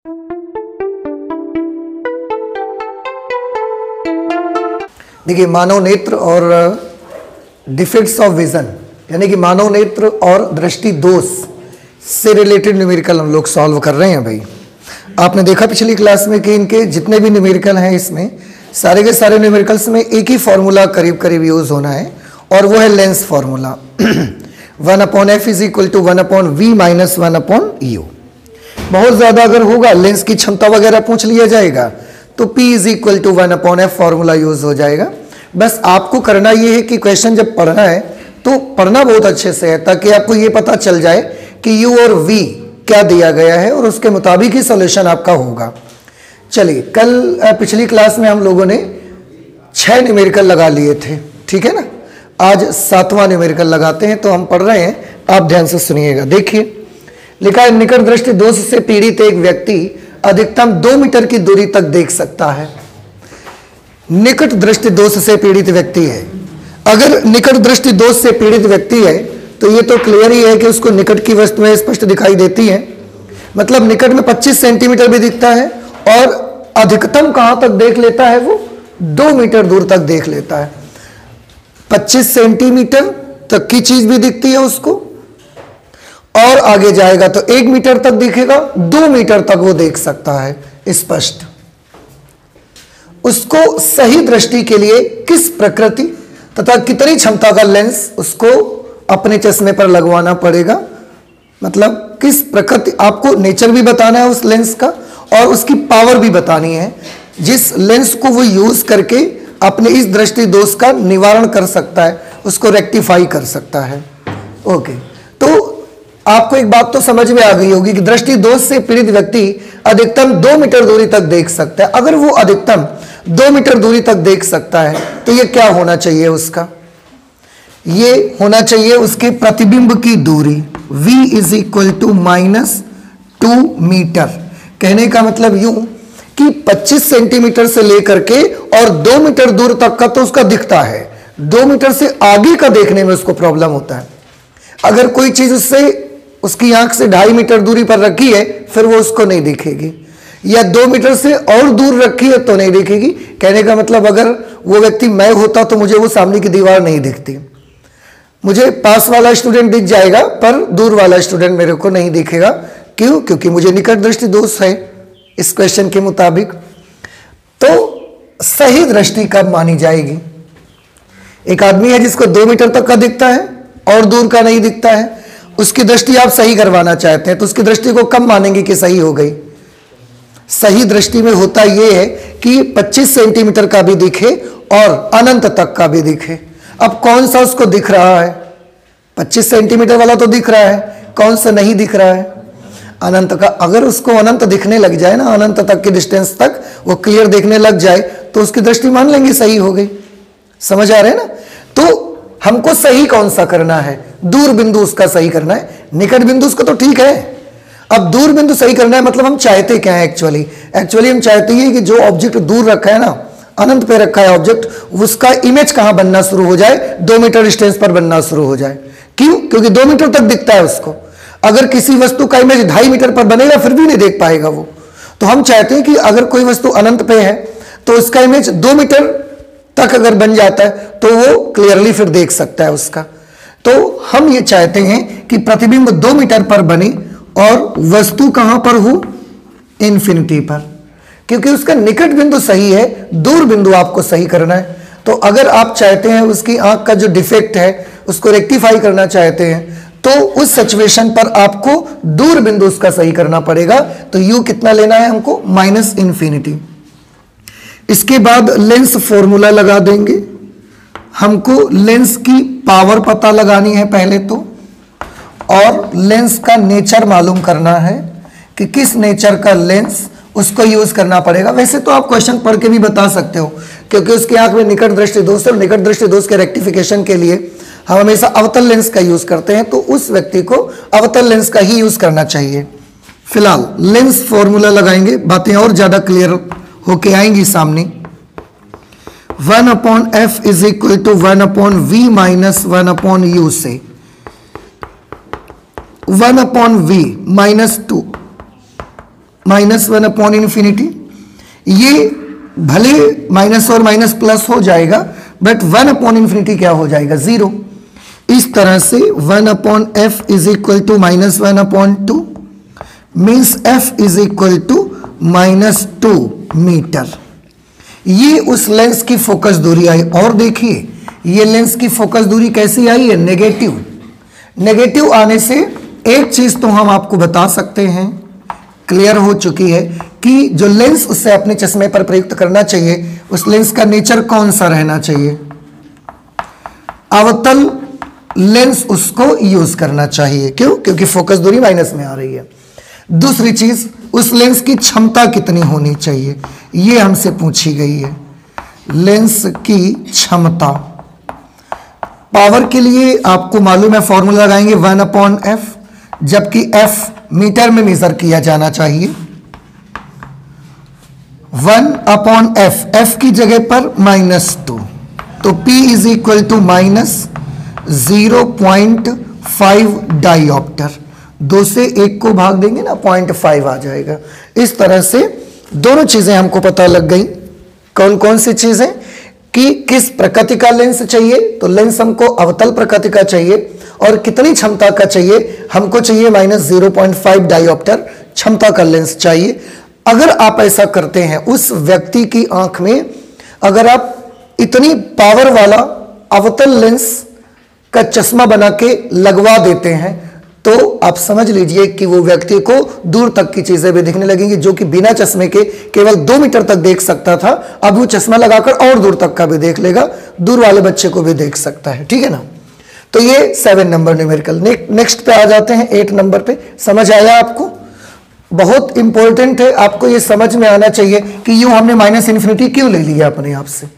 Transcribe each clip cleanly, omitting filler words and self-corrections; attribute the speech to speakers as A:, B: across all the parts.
A: देखिए, मानव नेत्र और डिफेक्ट्स ऑफ विजन, यानी कि मानव नेत्र और दृष्टि दोष से रिलेटेड न्यूमेरिकल हम लोग सॉल्व कर रहे हैं। भाई आपने देखा पिछली क्लास में कि इनके जितने भी न्यूमेरिकल हैं इसमें सारे के सारे न्यूमेरिकल्स में एक ही फॉर्मूला करीब करीब यूज होना है, और वो है lens formula 1/f is equal to 1/v minus 1/u। बहुत ज़्यादा अगर होगा, लेंस की क्षमता वगैरह पूछ लिया जाएगा, तो p is equal to 1/f formula use हो जाएगा। बस आपको करना ये है कि क्वेश्चन जब पढ़ना है तो पढ़ना बहुत अच्छे से है, ताकि आपको ये पता चल जाए कि u और v क्या दिया गया है और उसके मुताबिक ही सॉल्यूशन आपका होगा। चलिए, कल पिछली क्लास में हम लोगों ने 6 न्यूमेरिकल लगा लिए थे, ठीक है ना। आज 7वां न्यूमेरिकल लगाते हैं, तो हम पढ़ रहे हैं, आप ध्यान से सुनिएगा। देखिए, लिखा है निकट दृष्टि दोष से पीड़ित एक व्यक्ति अधिकतम 2 मीटर की दूरी तक देख सकता है। निकट दृष्टि दोष से पीड़ित व्यक्ति है। अगर निकट दृष्टि दोष से पीड़ित व्यक्ति है तो ये तो क्लियर ही है कि उसको निकट की वस्तुएं स्पष्ट दिखाई देती हैं, मतलब निकट में 25 सेंटीमीटर भी दिखता है, और अधिकतम कहां तक देख लेता है, वो 2 मीटर दूर तक देख लेता है। 25 सेंटीमीटर तक की चीज भी दिखती है उसको, और आगे जाएगा तो 1 मीटर तक दिखेगा, 2 मीटर तक वो देख सकता है स्पष्ट। उसको सही दृष्टि के लिए किस प्रकृति तथा कितनी क्षमता का लेंस उसको अपने चश्मे पर लगवाना पड़ेगा, मतलब किस प्रकृति, आपको नेचर भी बताना है उस लेंस का और उसकी पावर भी बतानी है, जिस लेंस को वो यूज करके अपने इस दृष्टि दोष का निवारण कर सकता है, उसको रेक्टिफाई कर सकता है। ओके, तो आपको एक बात तो समझ में आ गई होगी कि दृष्टि दोष से पीड़ित व्यक्ति अधिकतम 2 मीटर दूरी तक देख सकता है। अगर वो अधिकतम 2 मीटर दूरी तक देख सकता है तो ये क्या होना चाहिए उसका, ये होना चाहिए उसके प्रतिबिंब की दूरी v is equal to -2 metre. कहने का मतलब यूं कि 25 सेंटीमीटर से लेकर के और 2 मीटर दूर तक का तो उसका दिखता है, 2 मीटर से आगे का देखने में उसको प्रॉब्लम होता है। अगर कोई चीज उससे उसकी आंख से 2.5 मीटर दूरी पर रखी है फिर वो उसको नहीं दिखेगी, या 2 मीटर से और दूर रखी है तो नहीं दिखेगी। कहने का मतलब अगर वो व्यक्ति मैं होता तो मुझे वो सामने की दीवार नहीं दिखती, मुझे पास वाला स्टूडेंट दिख जाएगा पर दूर वाला स्टूडेंट मेरे को नहीं दिखेगा। क्यों? क्योंकि मुझे निकट दृष्टि दोष है इस क्वेश्चन के मुताबिक। तो सही दृष्टि कब मानी जाएगी? एक आदमी है जिसको 2 मीटर तक का दिखता है और दूर का नहीं दिखता है, उसकी दृष्टि आप सही करवाना चाहते हैं, तो उसकी दृष्टि को कब मानेंगे कि सही हो गई? सही दृष्टि में होता यह है कि 25 सेंटीमीटर का भी दिखे और अनंत तक का भी दिखे। अब कौन सा उसको दिख रहा है? 25 सेंटीमीटर वाला तो दिख रहा है, कौन सा नहीं दिख रहा है? अनंत का। अगर उसको अनंत दिखने लग जाए ना, अनंत तक की डिस्टेंस तक वो क्लियर देखने लग जाए, तो उसकी दृष्टि मान लेंगे सही हो गई। समझ आ रहे हैं ना? तो हमको सही कौन सा करना है? दूर बिंदु उसका सही करना है, निकट बिंदु उसका तो ठीक है। अब दूर बिंदु सही करना है, मतलब हम चाहते क्या है एक्चुअली हम चाहते हैं कि जो ऑब्जेक्ट दूर रखा है ना, अनंत पे रखा है ऑब्जेक्ट, उसका इमेज कहां बनना शुरू हो जाए? 2 मीटर डिस्टेंस पर बनना शुरू हो जाए। क्यों? क्योंकि 2 मीटर तक दिखता है उसको। अगर किसी वस्तु का इमेज 2.5 मीटर पर बनेगा फिर भी नहीं देख पाएगा वो। तो हम चाहते हैं कि अगर कोई वस्तु अनंत पे है तो उसका इमेज 2 मीटर तक अगर बन जाता है तो वो क्लियरली फिर देख सकता है उसका। तो हम ये चाहते हैं कि प्रतिबिंब 2 मीटर पर बने और वस्तु कहां पर हो? इन्फिनिटी पर, क्योंकि उसका निकट बिंदु सही है, दूर बिंदु आपको सही करना है। तो अगर आप चाहते हैं उसकी आंख का जो डिफेक्ट है उसको रेक्टिफाई करना चाहते हैं, तो उस सिचुएशन पर आपको दूर बिंदु उसका सही करना पड़ेगा। तो u कितना लेना है हमको? -इन्फिनिटी। इसके बाद लेंस फॉर्मूला लगा देंगे। हमको लेंस की पावर पता लगानी है पहले तो, और लेंस का नेचर मालूम करना है कि किस नेचर का लेंस उसको यूज करना पड़ेगा। वैसे तो आप क्वेश्चन पढ़ के भी बता सकते हो, क्योंकि उसकी आंख में निकट दृष्टि दोष है, और निकट दृष्टि दोष के रेक्टिफिकेशन के लिए हम हमेशा अवतल लेंस का यूज करते हैं, तो उस व्यक्ति को अवतल लेंस का ही यूज करना चाहिए। फिलहाल लेंस फॉर्मूला लगाएंगे, बातें और ज्यादा क्लियर होके आएंगी सामने। 1/f is equal to 1/v minus 1/u से 1/v -2 -1 अपॉन इन्फिनिटी। ये भले माइनस और माइनस प्लस हो जाएगा, बट 1 अपॉन इन्फिनिटी क्या हो जाएगा? 0। इस तरह से 1 upon F is equal to -1 upon 2 means F is equal to -2 metre. ये उस लेंस की फोकस दूरी आई। और देखिए ये लेंस की फोकस दूरी कैसी आई है? नेगेटिव। नेगेटिव आने से एक चीज तो हम आपको बता सकते हैं, क्लियर हो चुकी है, कि जो लेंस उससे अपने चश्मे पर प्रयुक्त करना चाहिए उस लेंस का नेचर कौन सा रहना चाहिए? अवतल लेंस उसको यूज करना चाहिए। क्यों? क्योंकि फोकस दूरी माइनस में आ रही है। दूसरी चीज, उस लेंस की क्षमता कितनी होनी चाहिए, ये हमसे पूछी गई है। लेंस की क्षमता, पावर के लिए आपको मालूम है फॉर्मूला लगाएंगे 1 अपॉन एफ, जबकि एफ मीटर में मेजर किया जाना चाहिए। 1 अपॉन एफ, एफ की जगह पर -2, तो P is equal to -0.5 dioptre. 2 से 1 को भाग देंगे ना, 0.5 आ जाएगा। इस तरह से दोनों चीजें हमको पता लग गई। कौन कौन सी चीजें? कि किस प्रकृति का लेंस चाहिए, तो लेंस हमको अवतल प्रकृति का चाहिए। और कितनी क्षमता का चाहिए? हमको चाहिए -0.5 डायोप्टर क्षमता का लेंस चाहिए। अगर आप ऐसा करते हैं, उस व्यक्ति की आंख में अगर आप इतनी पावर वाला अवतल लेंस का चश्मा बना के लगवा देते हैं, तो आप समझ लीजिए कि वो व्यक्ति को दूर तक की चीजें भी दिखने लगेंगी। जो कि बिना चश्मे के केवल 2 मीटर तक देख सकता था, अब वो चश्मा लगाकर और दूर तक का भी देख लेगा, दूर वाले बच्चे को भी देख सकता है। ठीक है ना? तो ये 7 नंबर न्यूमेरिकल। नेक्स्ट पे आ जाते हैं 8 नंबर पे। समझ आया आपको? बहुत इंपॉर्टेंट है, आपको ये समझ में आना चाहिए कि यूं हमने -इन्फिनिटी क्यों ले लिया अपने आप से,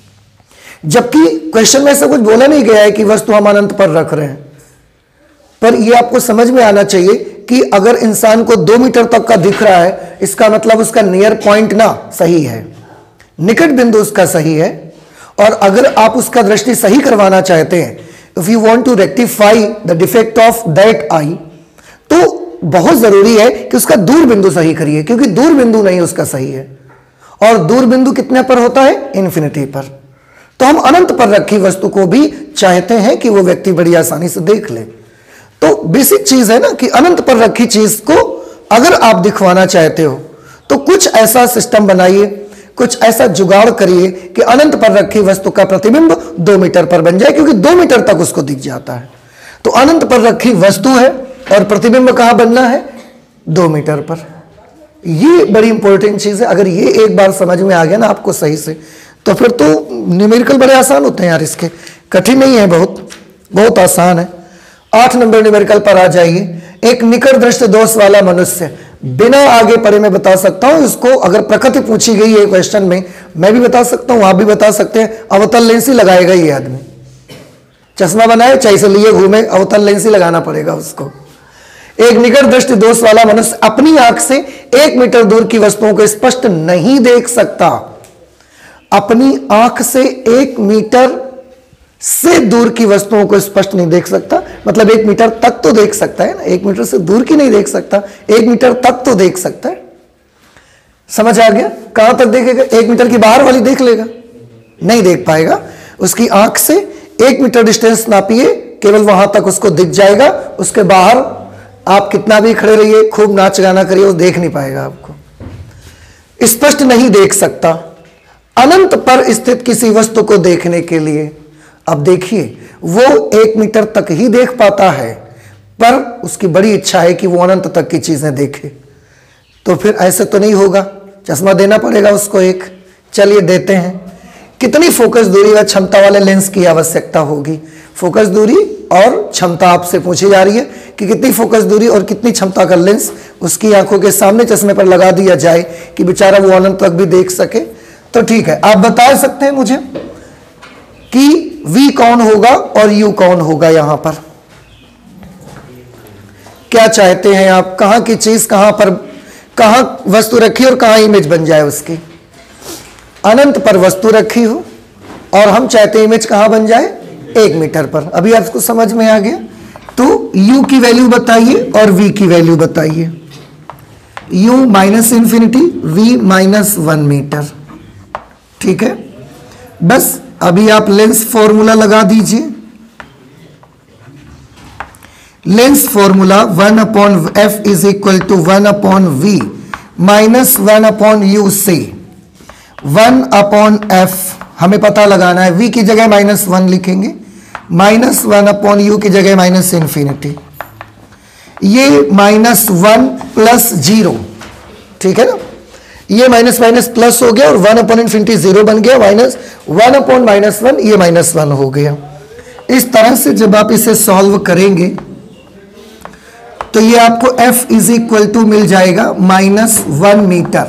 A: जबकि क्वेश्चन में ऐसा कुछ बोला नहीं गया है कि वस्तु हम अनंत पर रख रहे हैं। पर यह आपको समझ में आना चाहिए कि अगर इंसान को 2 मीटर तक का दिख रहा है, इसका मतलब उसका नियर पॉइंट ना सही है, निकट बिंदु उसका सही है। और अगर आप उसका दृष्टि सही करवाना चाहते हैं, if you want to rectify the defect of that eye, तो बहुत जरूरी है कि उसका दूर बिंदु सही करिए, क्योंकि दूर बिंदु नहीं उसका सही है। और दूर बिंदु कितने पर होता है? इन्फिनिटी पर। तो हम अनंत पर रखी वस्तु को भी चाहते हैं कि वो व्यक्ति बड़ी आसानी से देख ले। तो बेसिक चीज है ना कि अनंत पर रखी चीज को अगर आप दिखवाना चाहते हो, तो कुछ ऐसा सिस्टम बनाइए, कुछ ऐसा जुगाड़ करिए कि अनंत पर रखी वस्तु का प्रतिबिंब 2 मीटर पर बन जाए, क्योंकि 2 मीटर तक उसको दिख जाता है। तो अनंत पर रखी वस्तु है और प्रतिबिंब कहां बनना है? 2 मीटर पर। ये बड़ी इंपॉर्टेंट चीज है। अगर ये एक बार समझ में आ गया ना आपको सही से, तो फिर तो न्यूमेरिकल बड़े आसान होते हैं यार, इसके कठिन नहीं है, बहुत बहुत आसान है। 8 नंबर न्यूमेरिकल पर आ जाइए। एक निकट दृष्टि दोष वाला मनुष्य, बिना आगे पढ़े मैं बता सकता हूं इसको। अगर प्रकृति पूछी गई है क्वेश्चन में, मैं भी बता सकता हूं, आप भी बता सकते हैं। अवतल लेंस ही लगाएगा ये आदमी, चश्मा बनाए चाहे से लिए घूमे, अवतल लेंस ही लगाना पड़ेगा उसको। एक निकट दृष्टि दोष वाला मनुष्य अपनी आंख से 1 मीटर दूर की वस्तुओं को स्पष्ट नहीं देख सकता। अपनी आंख से 1 मीटर से दूर की वस्तुओं को स्पष्ट नहीं देख सकता, मतलब 1 मीटर तक तो देख सकता है ना, 1 मीटर से दूर की नहीं देख सकता, 1 मीटर तक तो देख सकता है। समझ आ गया? कहां तक देखेगा? 1 मीटर की बाहर वाली देख लेगा? नहीं देख पाएगा। उसकी आंख से 1 मीटर डिस्टेंस नापिए, केवल वहां तक उसको दिख जाएगा। उसके बाहर आप कितना भी खड़े रहिए, खूब नाच गाना करिए, वो देख नहीं पाएगा आपको, स्पष्ट नहीं देख सकता। अनंत पर स्थित किसी वस्तु को देखने के लिए, अब देखिए वो 1 मीटर तक ही देख पाता है, पर उसकी बड़ी इच्छा है कि वो अनंत तक की चीजें देखे। तो फिर ऐसे तो नहीं होगा, चश्मा देना पड़ेगा उसको एक। चलिए देते हैं। कितनी फोकस दूरी व क्षमता वाले लेंस की आवश्यकता होगी? फोकस दूरी और क्षमता आपसे पूछी जा रही है कि कितनी फोकस दूरी और कितनी क्षमता का लेंस उसकी आंखों के सामने चश्मे पर लगा दिया जाए कि बेचारा वो अनंत तक भी देख सके। तो ठीक है, आप बता सकते हैं मुझे कि V कौन होगा और U कौन होगा? यहां पर क्या चाहते हैं आप? कहां की चीज कहां पर, कहां वस्तु रखी और कहां इमेज बन जाए उसकी? अनंत पर वस्तु रखी हो और हम चाहते हैं इमेज कहां बन जाए? 1 मीटर पर। अभी आपको समझ में आ गया? तो U की वैल्यू बताइए और V की वैल्यू बताइए। u minus infinity v minus 1 metre. ठीक है, बस अभी आप लेंस फॉर्मूला लगा दीजिए। Lens formula 1/f is equal to 1/v minus 1/u से 1/f हमें पता लगाना है, v की जगह -1 लिखेंगे, माइनस 1/u की जगह माइनस इंफिनिटी, ये -1 प्लस 0। ठीक है ना, ये माइनस माइनस प्लस हो गया और 1/इंफिनिटी 0 बन गया, माइनस 1/-1 ये -1 हो गया। इस तरह से जब आप इसे सॉल्व करेंगे तो ये आपको f इज इक्वल टू मिल जाएगा -1 metre.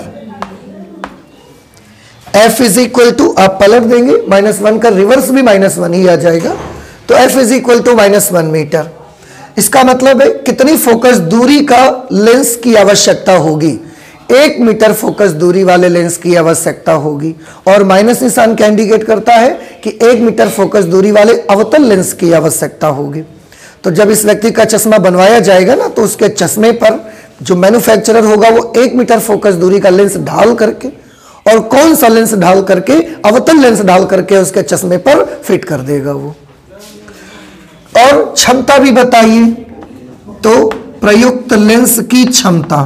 A: f is equal to आप पलट देंगे, -1 का रिवर्स भी -1 ही आ जाएगा, तो f is equal to -1 metre. इसका मतलब है कितनी फोकस दूरी का लेंस की आवश्यकता होगी, 1 मीटर फोकस दूरी वाले लेंस की आवश्यकता होगी। और माइनस निशान क्या इंडिकेट करता है कि 1 मीटर फोकस दूरी वाले अवतल लेंस की आवश्यकता होगी। तो जब इस व्यक्ति का चश्मा बनवाया जाएगा ना, तो उसके चश्मे पर जो मैन्युफैक्चरर होगा वो 1 मीटर फोकस दूरी का लेंस ढाल करके, और कौन सा लेंस ढाल करके, अवतल लेंस ढाल करके उसके चश्मे पर फिट कर देगा वो। और क्षमता भी बताइए, तो प्रयुक्त लेंस की क्षमता,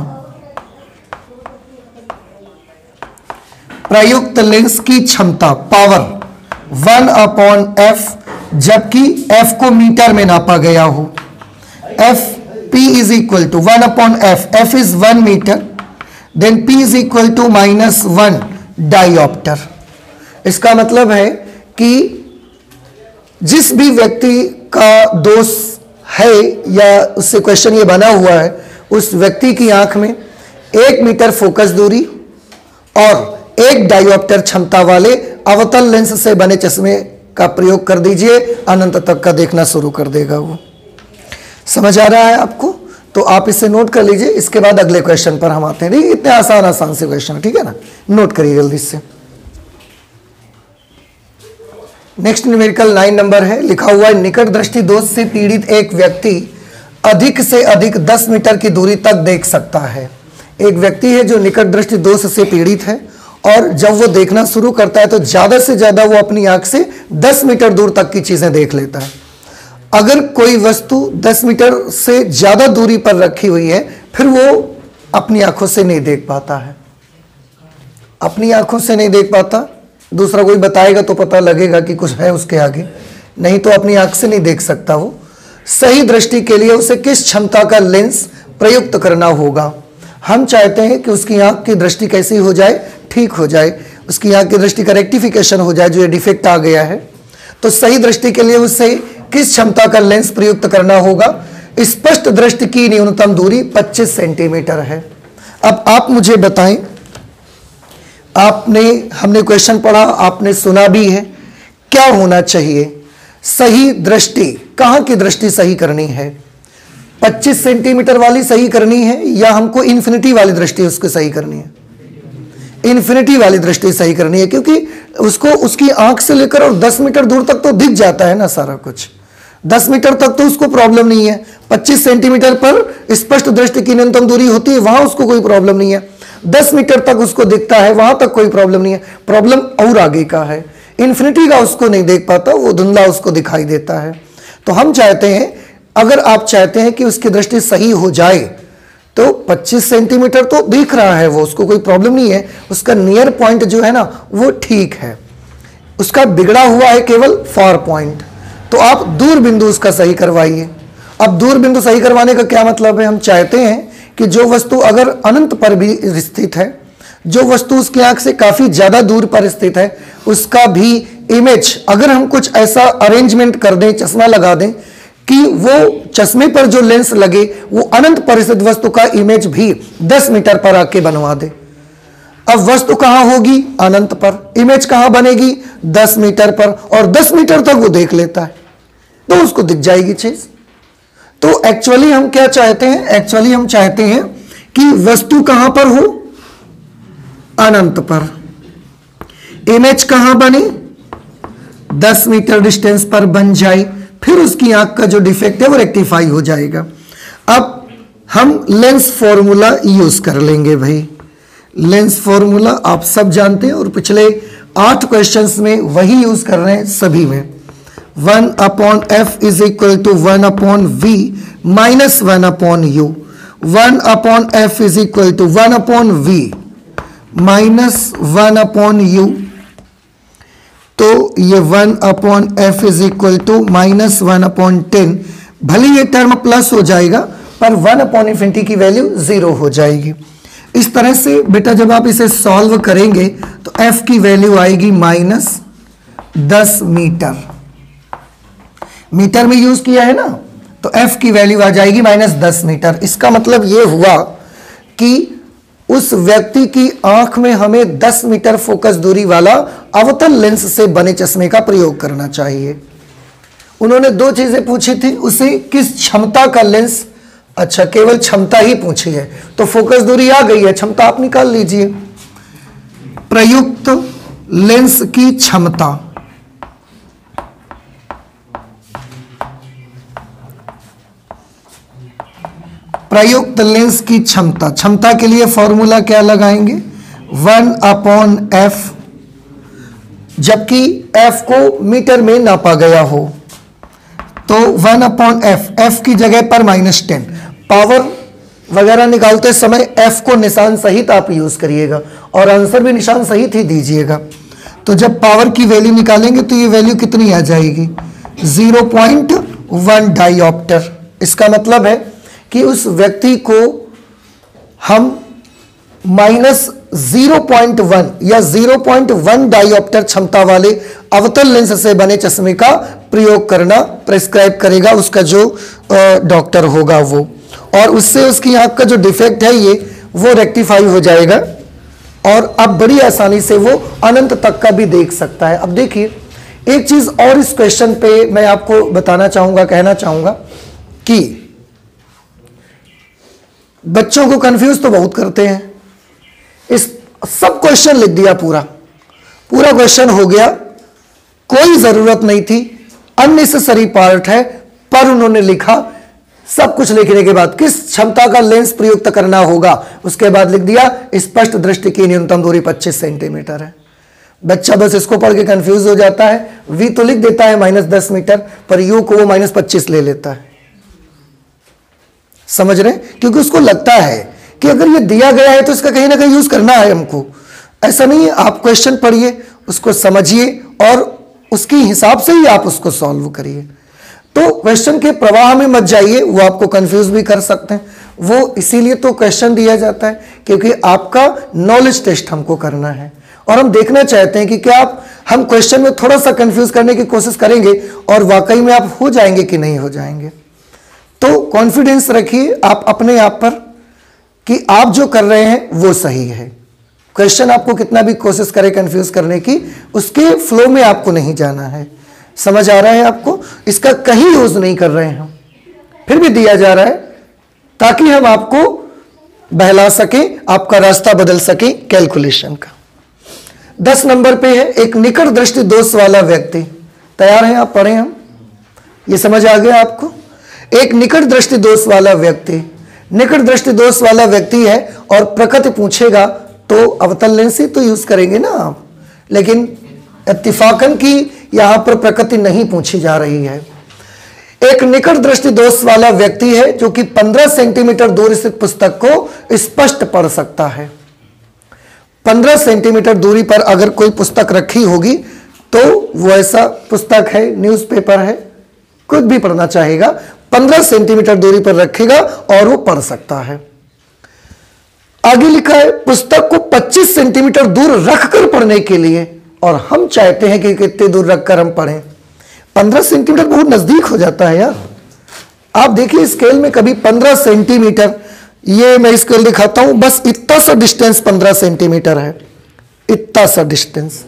A: प्रयुक्त लेंस की क्षमता पावर 1/f, जबकि f को मीटर में नापा गया हो। f p is equal to 1/f, f is 1 metre, then p is equal to -1 dioptre. इसका मतलब है कि जिस भी व्यक्ति का दोष है या उससे क्वेश्चन ये बना हुआ है, उस व्यक्ति की आंख में 1 मीटर फोकस दूरी और 1 डायोप्टर क्षमता वाले अवतल लेंस से बने चश्मे का प्रयोग कर दीजिए, अनंत तक का देखना शुरू कर देगा वो। समझ आ रहा है आपको? तो आप इसे नोट कर लीजिए, इसके बाद अगले क्वेश्चन पर हम आते हैं। ठीक, इतने आसान से क्वेश्चन, ठीक है ना, नोट करिए जल्दी से। नेक्स्ट न्यूमेरिकल 9 नंबर है, लिखा हुआ है निकट दृष्टि दोष से पीड़ित एक व्यक्ति अधिक से अधिक 10 मीटर की दूरी तक देख सकता है। एक व्यक्ति है जो निकट दृष्टि दोष से पीड़ित है, और जब वो देखना शुरू करता है तो ज़्यादा से ज़्यादा वो अपनी आंख से 10 मीटर दूर तक की चीज़ें देख लेता है। अगर कोई वस्तु 10 मीटर से ज़्यादा दूरी पर रखी हुई है, फिर वो अपनी आंखों से नहीं देख पाता है, अपनी आंखों से नहीं देख पाता। दूसरा कोई बताएगा तो पता लगेगा कि कुछ है उसके आगे, नहीं तो अपनी आंख से नहीं देख सकता वो। सही दृष्टि के लिए उसे किस क्षमता का लेंस प्रयुक्त करना होगा? हम चाहते हैं कि उसकी आंख की दृष्टि कैसी हो जाए, ठीक हो जाए, उसकी आंख की दृष्टि का रेक्टिफिकेशन हो जाए, जो ये डिफेक्ट आ गया है। तो सही दृष्टि के लिए उसे किस क्षमता का लेंस प्रयुक्त करना होगा? स्पष्ट दृष्टि की न्यूनतम दूरी 25 सेंटीमीटर है। अब आप मुझे बताएं, हमने क्वेश्चन पढ़ा, आपने सुना भी है, क्या होना चाहिए? सही दृष्टि, कहाँ की दृष्टि सही करनी है? 25 सेंटीमीटर वाली सही करनी है, या हमको इन्फिनिटी वाली दृष्टि उसको सही करनी है? इन्फिनिटी वाली दृष्टि सही करनी है, क्योंकि उसको उसकी आंख से लेकर और 10 मीटर दूर तक तो दिख जाता है ना सारा कुछ। 10 मीटर तक तो उसको प्रॉब्लम नहीं है, 25 सेंटीमीटर पर स्पष्ट दृष्टि की न्यूनतम दूरी होती है, वहां उसको कोई प्रॉब्लम नहीं है। 10 मीटर तक उसको दिखता है, वहां तक कोई प्रॉब्लम नहीं है। प्रॉब्लम और आगे का है, इन्फिनिटी का उसको नहीं देख पाता, वो धुंधला उसको दिखाई देता है। तो हम चाहते हैं, अगर आप चाहते हैं कि उसकी दृष्टि सही हो जाए, तो 25 सेंटीमीटर तो दिख रहा है वो, उसको कोई प्रॉब्लम नहीं है, उसका नियर पॉइंट जो है ना वो ठीक है, उसका बिगड़ा हुआ है केवल फार पॉइंट। तो आप दूर बिंदु उसका सही करवाइए। अब दूर बिंदु सही करवाने का क्या मतलब है? हम चाहते हैं कि जो वस्तु अगर अनंत पर भी स्थित है, जो वस्तु उसकी आंख से काफी ज्यादा दूर पर स्थित है, उसका भी इमेज अगर हम कुछ ऐसा अरेंजमेंट कर दें, चश्मा लगा दें कि वो चश्मे पर जो लेंस लगे वो अनंत पर स्थित वस्तु का इमेज भी 10 मीटर पर आके बनवा दे। अब वस्तु कहां होगी? अनंत पर। इमेज कहां बनेगी? 10 मीटर पर, और 10 मीटर तक वो देख लेता है तो उसको दिख जाएगी चीज। तो एक्चुअली हम क्या चाहते हैं? एक्चुअली हम चाहते हैं कि वस्तु कहां पर हो? अनंत पर। इमेज कहां बने? 10 मीटर डिस्टेंस पर बन जाए, फिर उसकी आंख का जो डिफेक्ट है वो रेक्टिफाई हो जाएगा। अब हम लेंस फॉर्मूला यूज कर लेंगे भाई। लेंस फॉर्मूला आप सब जानते हैं और पिछले 8 क्वेश्चंस में वही यूज कर रहे हैं सभी में। 1/f is equal to 1/v minus 1/u। 1/f is equal to 1/v minus 1/u। तो ये 1/f is equal to minus 1/10। भले ये टर्म प्लस हो जाएगा पर 1/∞ की वैल्यू 0 हो जाएगी। इस तरह से बेटा जब आप इसे सॉल्व करेंगे तो f की वैल्यू आएगी -10 मीटर। मीटर में यूज किया है ना, तो f की वैल्यू आ जाएगी -10 मीटर। इसका मतलब यह हुआ कि उस व्यक्ति की आंख में हमें 10 मीटर फोकस दूरी वाला अवतल लेंस से बने चश्मे का प्रयोग करना चाहिए। उन्होंने 2 चीजें पूछी थी, उसे किस क्षमता का लेंस, अच्छा केवल क्षमता ही पूछी है, तो फोकस दूरी आ गई है, क्षमता आप निकाल लीजिए। प्रयुक्त लेंस की क्षमता, प्रयुक्त लेंस की क्षमता, क्षमता के लिए फॉर्मूला क्या लगाएंगे 1/f, जबकि f को मीटर में नापा गया हो तो 1/f, f की जगह पर -10। पावर वगैरह निकालते समय f को निशान सहित आप यूज करिएगा और आंसर भी निशान सहित ही दीजिएगा। तो जब पावर की वैल्यू निकालेंगे तो ये वैल्यू कितनी आ जाएगी 0.1 डायोप्टर। इसका मतलब है कि उस व्यक्ति को हम -0.1 या 0.1 डायोप्टर क्षमता वाले अवतल लेंस से बने चश्मे का प्रयोग करना प्रेस्क्राइब करेगा उसका जो डॉक्टर होगा वो, और उससे उसकी आंख का जो डिफेक्ट है ये वो रेक्टिफाई हो जाएगा और अब बड़ी आसानी से वो अनंत तक का भी देख सकता है। अब देखिए एक चीज और इस क्वेश्चन पे मैं आपको बताना चाहूंगा, कहना चाहूंगा कि बच्चों को कंफ्यूज तो बहुत करते हैं। इस सब क्वेश्चन लिख दिया, पूरा क्वेश्चन हो गया, कोई जरूरत नहीं थी, अननेसेसरी पार्ट है, पर उन्होंने लिखा सब कुछ लिखने के बाद किस क्षमता का लेंस प्रयुक्त करना होगा, उसके बाद लिख दिया स्पष्ट दृष्टि की न्यूनतम दूरी 25 सेंटीमीटर है। बच्चा बस इसको पढ़ के कंफ्यूज हो जाता है, v तो लिख देता है -10 मीटर पर u को वो -25 ले लेता है। समझ रहे हैं, क्योंकि उसको लगता है कि अगर ये दिया गया है तो इसका कहीं ना कहीं यूज करना है हमको। ऐसा नहीं है, आप क्वेश्चन पढ़िए, उसको समझिए और उसके हिसाब से ही आप उसको सॉल्व करिए। तो क्वेश्चन के प्रवाह में मत जाइए, वो आपको कंफ्यूज भी कर सकते हैं। वो इसीलिए तो क्वेश्चन दिया जाता है क्योंकि आपका नॉलेज टेस्ट हमको करना है और हम देखना चाहते हैं कि क्या आप हम क्वेश्चन में थोड़ा सा कंफ्यूज करने की कोशिश करेंगे और वाकई में आप हो जाएंगे कि नहीं हो जाएंगे। तो कॉन्फिडेंस रखिए आप अपने आप पर कि आप जो कर रहे हैं वो सही है। क्वेश्चन आपको कितना भी कोशिश करे कंफ्यूज करने की, उसके फ्लो में आपको नहीं जाना है। समझ आ रहा है आपको, इसका कहीं यूज नहीं कर रहे हैं हम, फिर भी दिया जा रहा है ताकि हम आपको बहला सके, आपका रास्ता बदल सके कैलकुलेशन का। 10 नंबर पे है एक निकट दृष्टि दोष वाला व्यक्ति। तैयार हैं आप, पढ़ें हम, ये समझ आ गया आपको। एक निकट दृष्टि दोष वाला व्यक्ति, निकट दृष्टि दोष वाला व्यक्ति है और प्रकृति पूछेगा तो अवतल लेंस ही तो यूज करेंगे ना आप, लेकिन इत्तिफाकन की यहां पर प्रकृति नहीं पूछी जा रही है। एक निकट दृष्टि दोष वाला व्यक्ति है जो कि 15 सेंटीमीटर दूर स्थित पुस्तक को स्पष्ट पढ़ सकता है। 15 सेंटीमीटर दूरी पर अगर कोई पुस्तक रखी होगी तो वो ऐसा पुस्तक है, न्यूज़पेपर है, कुछ भी पढ़ना चाहेगा, 15 सेंटीमीटर दूरी पर रखेगा और वो पढ़ सकता है। आगे लिखा है पुस्तक को 25 सेंटीमीटर दूर रखकर पढ़ने के लिए, और हम चाहते हैं कि कितने दूर रखकर हम पढ़ें। 15 सेंटीमीटर बहुत नजदीक हो जाता है यार। आप देखिए स्केल में कभी 15 सेंटीमीटर, ये मैं स्केल दिखाता हूं, बस इतना सा डिस्टेंस 15 सेंटीमीटर है, इतना सा डिस्टेंस,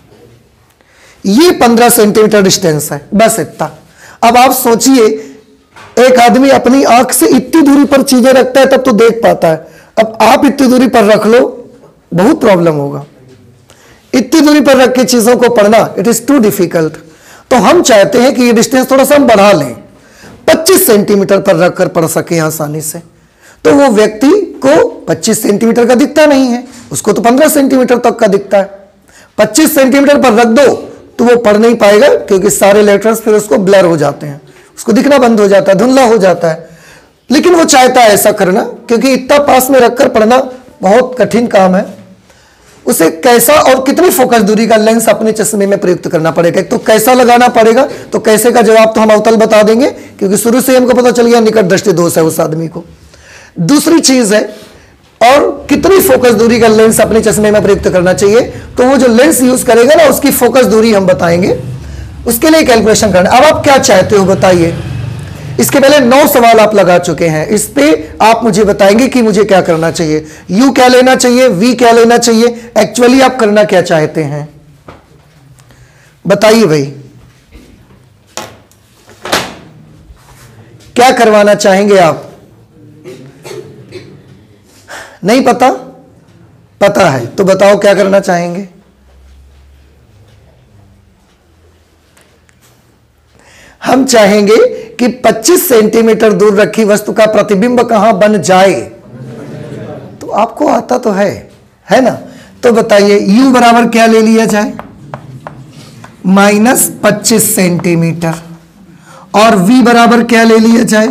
A: ये 15 सेंटीमीटर डिस्टेंस है, बस इतना। अब आप सोचिए एक आदमी अपनी आंख से इतनी दूरी पर चीजें रखता है तब तो देख पाता है, अब आप इतनी दूरी पर रख लो, बहुत प्रॉब्लम होगा। इतनी दूरी पर रख के चीजों को पढ़ना इट इज टू डिफिकल्ट। तो हम चाहते हैं कि ये डिस्टेंस थोड़ा सा हम बढ़ा लें, 25 सेंटीमीटर पर रखकर पढ़ सके आसानी से। तो वो व्यक्ति को 25 सेंटीमीटर का दिखता नहीं है, उसको तो 15 सेंटीमीटर तक का दिखता है। 25 सेंटीमीटर पर रख दो तो वो पढ़ नहीं पाएगा, क्योंकि सारे लेटर्स फिर उसको ब्लर हो जाते हैं, उसको दिखना बंद हो जाता है, धुंधला हो जाता है। लेकिन वो चाहता है ऐसा करना, क्योंकि इतना पास में रखकर पढ़ना बहुत कठिन काम है। उसे कैसा और कितनी फोकस दूरी का लेंस अपने चश्मे में प्रयुक्त करना पड़ेगा। तो कैसा लगाना पड़ेगा, तो कैसे का जवाब तो हम अवतल बता देंगे, क्योंकि शुरू से हमको पता चल गया निकट दृष्टि दोष है उस आदमी को। दूसरी चीज है, और कितनी फोकस दूरी का लेंस अपने चश्मे में प्रयुक्त करना चाहिए, तो वो जो लेंस यूज करेगा ना उसकी फोकस दूरी हम बताएंगे, उसके लिए कैलकुलेशन करना। अब आप क्या चाहते हो बताइए। इसके पहले 9 सवाल आप लगा चुके हैं, इस पे आप मुझे बताएंगे कि मुझे क्या करना चाहिए, यू क्या लेना चाहिए, वी क्या लेना चाहिए, एक्चुअली आप करना क्या चाहते हैं बताइए भाई, क्या करवाना चाहेंगे आप। नहीं पता, पता है तो बताओ क्या करना चाहेंगे। हम चाहेंगे कि 25 सेंटीमीटर दूर रखी वस्तु का प्रतिबिंब कहां बन जाए। तो आपको आता तो है ना। तो बताइए u बराबर क्या ले लिया जाए, -25 सेंटीमीटर, और v बराबर क्या ले लिया जाए,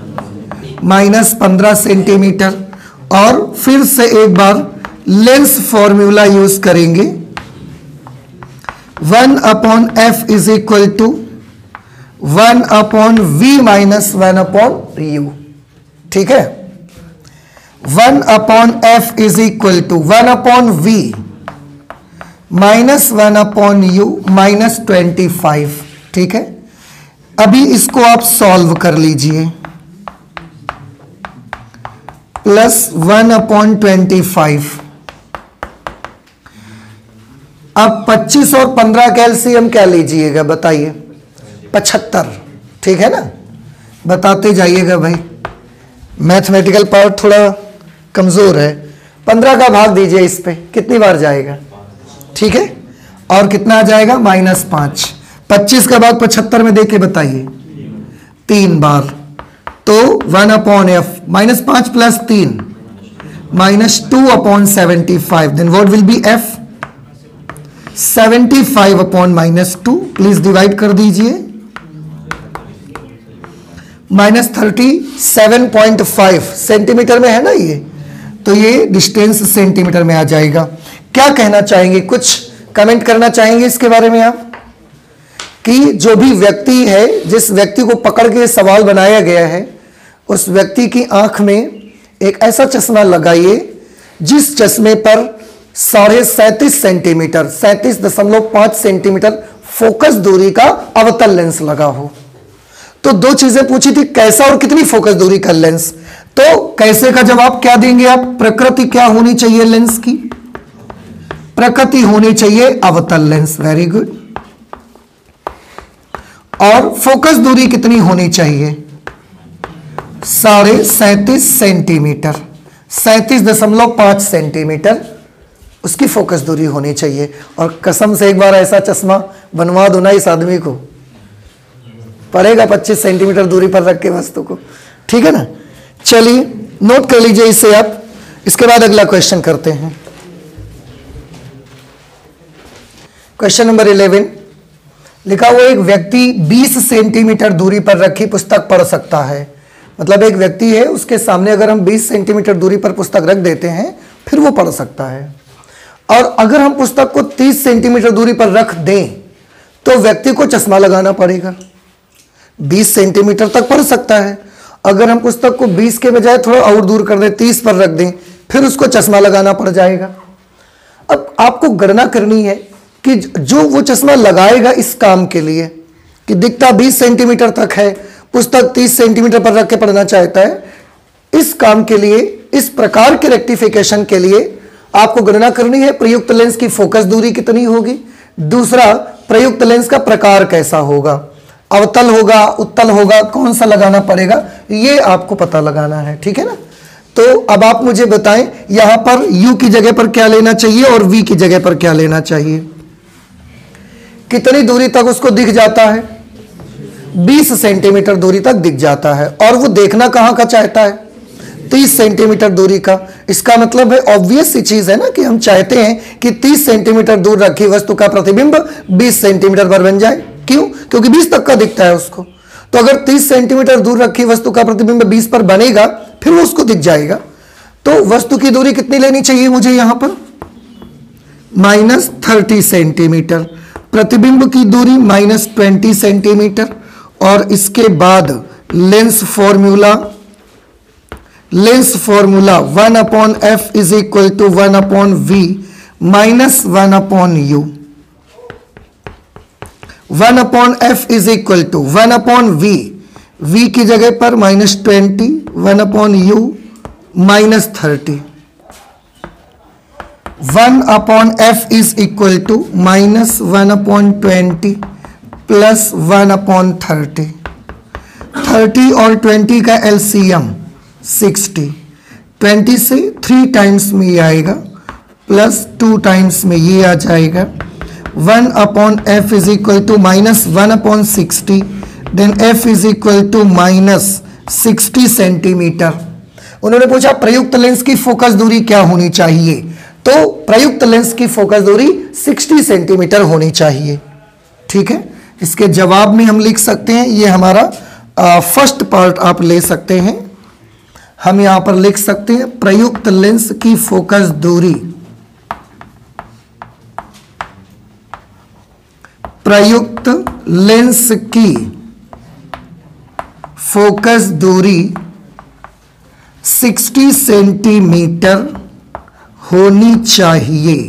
A: -15 सेंटीमीटर। और फिर से एक बार लेंस फॉर्मूला यूज करेंगे, 1/f is equal to 1/v minus 1/u। ठीक है, 1/f is equal to 1/v minus 1/u minus 25। ठीक है, अभी इसको आप सॉल्व कर लीजिए, प्लस 1/25। अब 25 और 15 का एलसीएम क्या लीजिएगा बताइए, 75। ठीक है ना, बताते जाइएगा भाई, मैथमेटिकल पावर थोड़ा कमजोर है। 15 का भाग दीजिए इस पे, कितनी बार जाएगा। ठीक है, और कितना आ जाएगा, -5। 25 का भाग 75 में देके बताइए, 3 बार। तो 1/f -5 + 3 -2/75। Then what will be f, 75/-2। Please divide कर दीजिए, -37.5 सेंटीमीटर में है ना ये, तो ये डिस्टेंस सेंटीमीटर में आ जाएगा। क्या कहना चाहेंगे, कुछ कमेंट करना चाहेंगे इसके बारे में आप, कि जो भी व्यक्ति है, जिस व्यक्ति को पकड़ के सवाल बनाया गया है, उस व्यक्ति की आंख में एक ऐसा चश्मा लगाइए जिस चश्मे पर 37.5 सेंटीमीटर 37.5 सेंटीमीटर फोकस दूरी का अवतल लेंस लगा हो। तो 2 चीजें पूछी थी, कैसा और कितनी फोकस दूरी का लेंस। तो कैसे का जवाब क्या देंगे आप, प्रकृति क्या होनी चाहिए लेंस की, प्रकृति होनी चाहिए अवतल लेंस। Very good. और फोकस दूरी कितनी होनी चाहिए, 37.5 सेंटीमीटर 37.5 सेंटीमीटर उसकी फोकस दूरी होनी चाहिए। और कसम से एक बार ऐसा चश्मा बनवा दो ना इस आदमी को, पड़ेगा 25 सेंटीमीटर दूरी पर रख के वस्तु को। ठीक है ना, चलिए नोट कर लीजिए इसे आप। इसके बाद अगला क्वेश्चन करते हैं। क्वेश्चन नंबर 11 लिखा हुआ, एक व्यक्ति 20 सेंटीमीटर दूरी पर रखी पुस्तक पढ़ सकता है। मतलब एक व्यक्ति है, उसके सामने अगर हम 20 सेंटीमीटर दूरी पर पुस्तक रख देते हैं फिर वो पढ़ सकता है। और अगर हम पुस्तक को 30 सेंटीमीटर दूरी पर रख दें तो व्यक्ति को चश्मा लगाना पड़ेगा। 20 सेंटीमीटर तक पढ़ सकता है, अगर हम पुस्तक को 20 के बजाय थोड़ा और दूर कर दें, 30 पर रख दें, फिर उसको चश्मा लगाना पड़ जाएगा। अब आपको गणना करनी है कि जो वो चश्मा लगाएगा इस काम के लिए, कि दिखता 20 सेंटीमीटर तक है, पुस्तक 30 सेंटीमीटर पर रख के पढ़ना चाहता है, इस काम के लिए, इस प्रकार के रेक्टिफिकेशन के लिए आपको गणना करनी है प्रयुक्त लेंस की फोकस दूरी कितनी होगी, दूसरा प्रयुक्त लेंस का प्रकार कैसा होगा, अवतल होगा, उत्तल होगा, कौन सा लगाना पड़ेगा, ये आपको पता लगाना है। ठीक है ना। तो अब आप मुझे बताएं यहां पर u की जगह पर क्या लेना चाहिए और v की जगह पर क्या लेना चाहिए। कितनी दूरी तक उसको दिख जाता है, 20 सेंटीमीटर दूरी तक दिख जाता है। और वो देखना कहां का चाहता है, 30 सेंटीमीटर दूरी का। इसका मतलब है ऑब्वियस सी चीज है ना कि हम चाहते हैं कि 30 सेंटीमीटर दूर रखी वस्तु का प्रतिबिंब 20 सेंटीमीटर पर बन जाए। क्यों? क्योंकि 20 तक का दिखता है उसको। तो अगर 30 सेंटीमीटर दूर रखी वस्तु का प्रतिबिंब 20 पर बनेगा फिर वो उसको दिख जाएगा। तो वस्तु की दूरी कितनी लेनी चाहिए मुझे यहां पर? -30 सेंटीमीटर। प्रतिबिंब की दूरी -20 सेंटीमीटर। और इसके बाद lens formula 1/f is equal to 1/v minus 1/u। 1/f is equal to 1/v, v की जगह पर -20, 1/u -30। 1/f is equal to -1/20 plus 1/30। 30 और 20 का एलसीएम 60। 20 से 3 टाइम्स में ये आएगा प्लस 2 टाइम्स में ये आ जाएगा। 1/f is equal to -1/60, then f is equal to -60 centimetre. उन्होंने पूछा प्रयुक्त लेंस की फोकस दूरी क्या होनी चाहिए, तो प्रयुक्त लेंस की फोकस दूरी 60 सेंटीमीटर होनी चाहिए। ठीक है, इसके जवाब में हम लिख सकते हैं, ये हमारा फर्स्ट पार्ट आप ले सकते हैं। हम यहां पर लिख सकते हैं प्रयुक्त लेंस की फोकस दूरी, प्रयुक्त लेंस की फोकस दूरी 60 सेंटीमीटर होनी चाहिए।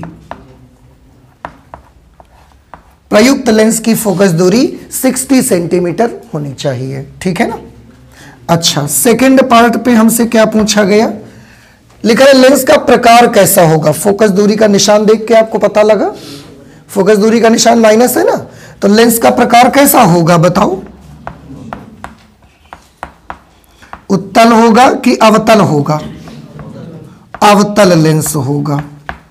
A: प्रयुक्त लेंस की फोकस दूरी 60 सेंटीमीटर होनी चाहिए। ठीक है ना। अच्छा, सेकंड पार्ट पे हमसे क्या पूछा गया, लिखा है लेंस का प्रकार कैसा होगा। फोकस दूरी का निशान देख के आपको पता लगा, फोकस दूरी का निशान माइनस है ना, तो लेंस का प्रकार कैसा होगा बताओ? उत्तल होगा कि अवतल होगा? अवतल लेंस होगा,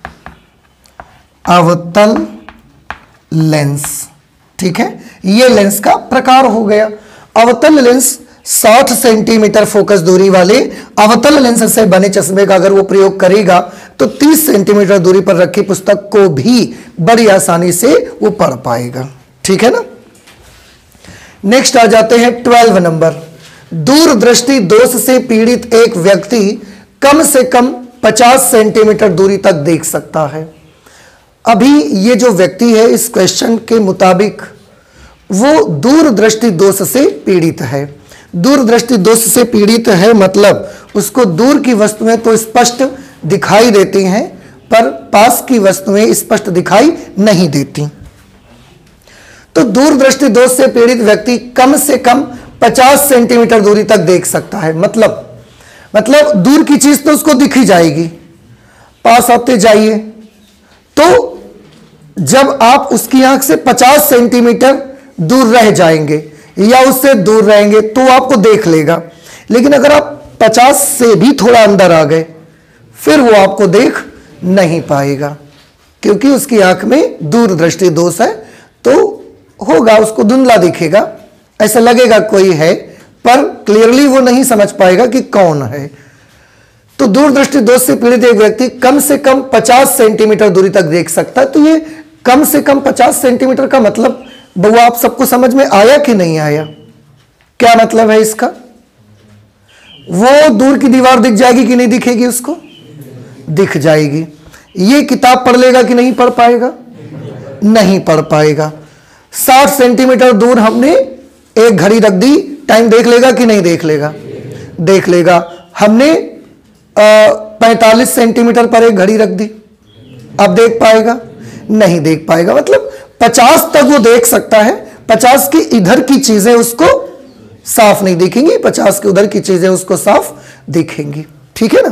A: अवतल लेंस। ठीक है, ये लेंस का प्रकार हो गया। अवतल लेंस 60 सेंटीमीटर फोकस दूरी वाले अवतल लेंस से बने चश्मे का अगर वो प्रयोग करेगा तो 30 सेंटीमीटर दूरी पर रखी पुस्तक को भी बड़ी आसानी से वो पढ़ पाएगा। ठीक है ना। नेक्स्ट आ जाते हैं 12 नंबर। दूरदृष्टि दोष से पीड़ित एक व्यक्ति कम से कम 50 सेंटीमीटर दूरी तक देख सकता है। अभी ये जो व्यक्ति है इस क्वेश्चन के मुताबिक वो दूरदृष्टि दोष से पीड़ित है। दूरदृष्टि दोष से पीड़ित है मतलब उसको दूर की वस्तुएं तो स्पष्ट दिखाई देती हैं पर पास की वस्तुएं स्पष्ट दिखाई नहीं देती। तो दूरदृष्टि दोष से पीड़ित व्यक्ति कम से कम 50 सेंटीमीटर दूरी तक देख सकता है। मतलब दूर की चीज तो उसको दिख ही जाएगी, पास आते जाइए तो जब आप उसकी आंख से 50 सेंटीमीटर दूर रह जाएंगे या उससे दूर रहेंगे तो आपको देख लेगा। लेकिन अगर आप 50 से भी थोड़ा अंदर आ गए फिर वो आपको देख नहीं पाएगा क्योंकि उसकी आंख में दूरदृष्टि दोष है। तो होगा, उसको धुंधला दिखेगा, ऐसा लगेगा कोई है पर क्लियरली वो नहीं समझ पाएगा कि कौन है। तो दूरदृष्टि दोष से पीड़ित एक व्यक्ति कम से कम 50 सेंटीमीटर दूरी तक देख सकता है। तो ये कम से कम 50 सेंटीमीटर का मतलब बउआ आप सबको समझ में आया कि नहीं आया? क्या मतलब है इसका? वो दूर की दीवार दिख जाएगी कि नहीं दिखेगी? उसको दिख जाएगी। ये किताब पढ़ लेगा कि नहीं पढ़ पाएगा? नहीं पढ़ पाएगा। 60 सेंटीमीटर दूर हमने एक घड़ी रख दी, टाइम देख लेगा कि नहीं देख लेगा? देख लेगा। हमने 45 सेंटीमीटर पर एक घड़ी रख दी, अब देख पाएगा? नहीं देख पाएगा। मतलब 50 तक वो देख सकता है, 50 की इधर की चीजें उसको साफ नहीं दिखेंगी, 50 के उधर की चीजें उसको साफ दिखेंगी। ठीक है ना।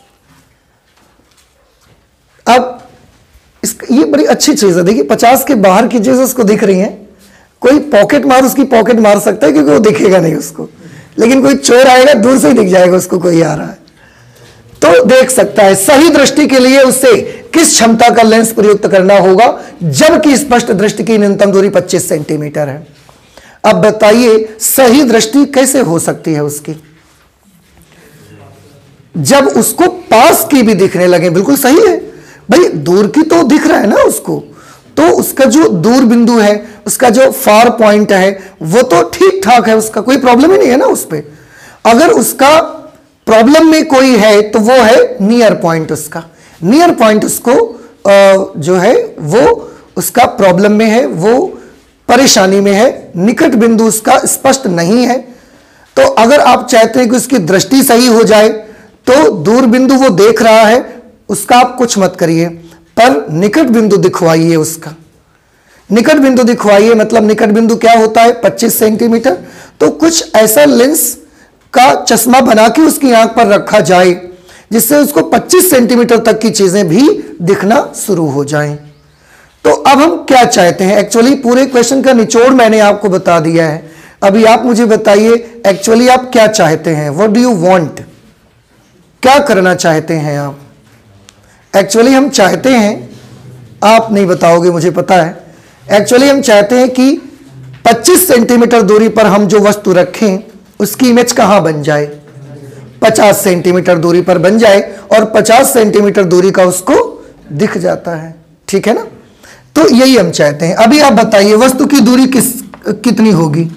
A: अब ये बड़ी अच्छी चीज है, देखिए 50 के बाहर की चीजें उसको दिख रही हैं। कोई पॉकेट मार उसकी पॉकेट मार सकता है क्योंकि वो दिखेगा नहीं उसको, लेकिन कोई चोर आएगा दूर से ही दिख जाएगा उसको कोई आ रहा है तो देख सकता है। सही दृष्टि के लिए उससे किस क्षमता का लेंस प्रयुक्त करना होगा जबकि स्पष्ट दृष्टि की न्यूनतम दूरी 25 सेंटीमीटर है। अब बताइए सही दृष्टि कैसे हो सकती है उसकी? जब उसको पास की भी दिखने लगे, बिल्कुल सही है भाई, दूर की तो दिख रहा है ना उसको, तो उसका जो दूर बिंदु है, उसका जो फार पॉइंट है वो तो ठीक ठाक है, उसका कोई प्रॉब्लम ही नहीं है ना उस पर। अगर उसका प्रॉब्लम में कोई है तो वो है नियर पॉइंट, उसका नियर पॉइंट उसको जो है वो उसका प्रॉब्लम में है, वो परेशानी में है, निकट बिंदु उसका स्पष्ट नहीं है। तो अगर आप चाहते हैं कि उसकी दृष्टि सही हो जाए तो दूर बिंदु वो देख रहा है उसका आप कुछ मत करिए, पर निकट बिंदु दिखवाइए, उसका निकट बिंदु दिखवाइए। मतलब निकट बिंदु क्या होता है, 25 सेंटीमीटर। तो कुछ ऐसा लेंस का चश्मा बना के उसकी आंख पर रखा जाए जिससे उसको 25 सेंटीमीटर तक की चीजें भी दिखना शुरू हो जाएं। तो अब हम क्या चाहते हैं, एक्चुअली पूरे क्वेश्चन का निचोड़ मैंने आपको बता दिया है। अभी आप मुझे बताइए एक्चुअली आप क्या चाहते हैं, व्हाट डू यू वांट, क्या करना चाहते हैं आप। एक्चुअली हम चाहते हैं, आप नहीं बताओगे मुझे पता है, एक्चुअली हम चाहते हैं कि 25 सेंटीमीटर दूरी पर हम जो वस्तु रखें उसकी इमेज कहां बन जाए, 50 सेंटीमीटर दूरी पर बन जाए, और 50 सेंटीमीटर दूरी का उसको दिख जाता है, ठीक है ना। तो यही हम चाहते हैं। अभी आप बताइए वस्तु की दूरी कितनी होगी,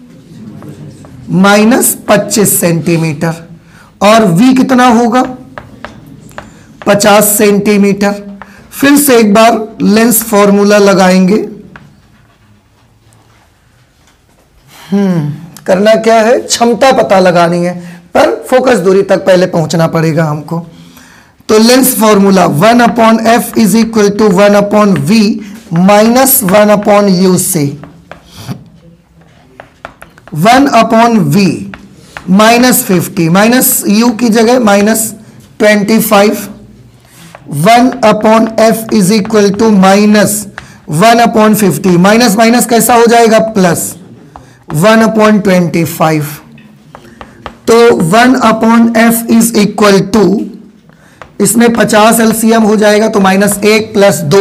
A: -25 सेंटीमीटर, और v कितना होगा, 50 सेंटीमीटर। फिर से एक बार लेंस फॉर्मूला लगाएंगे। करना क्या है, क्षमता पता लगानी है, पर फोकस दूरी तक पहले पहुंचना पड़ेगा हमको। तो lens formula 1/f is equal to 1/v minus 1/u से 1/v -50 माइनस u की जगह -25 1/f is equal to -1/50 minus minus कैसा हो जाएगा प्लस 1/25। तो 1/f इज इक्वल टू, इसमें 50 एलसीएम हो जाएगा तो -1 + 2